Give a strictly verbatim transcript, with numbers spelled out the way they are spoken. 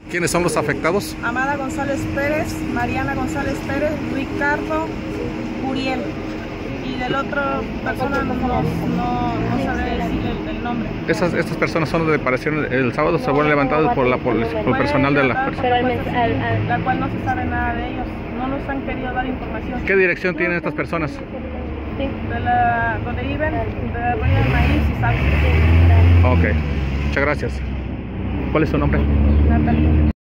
¿Quiénes son los afectados? Amada González Pérez, Mariana González Pérez, Ricardo Uriel. Y del otro persona no, no, no sabré decir el, el nombre. Esas, estas personas son de desaparecieron el sábado, se fueron levantados por, la, por, el, por el personal de la... La cual no se sabe nada de ellos. No nos han querido dar información. ¿Qué dirección tienen estas personas? De la, donde viven, de la Arroyo del Maíz y Salto. Ok, muchas gracias. ¿Cuál es su nombre? Natalia.